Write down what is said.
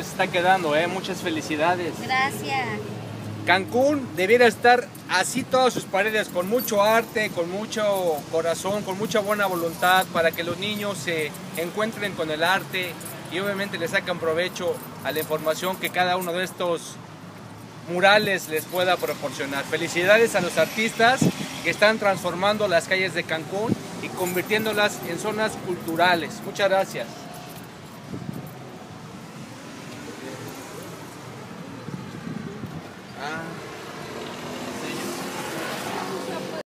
les está quedando, muchas felicidades. Gracias. Cancún debiera estar así todas sus paredes, con mucho arte, con mucho corazón, con mucha buena voluntad, para que los niños se encuentren con el arte y obviamente le sacan provecho a la información que cada uno de estos murales les pueda proporcionar. Felicidades a los artistas que están transformando las calles de Cancún y convirtiéndolas en zonas culturales. Muchas gracias.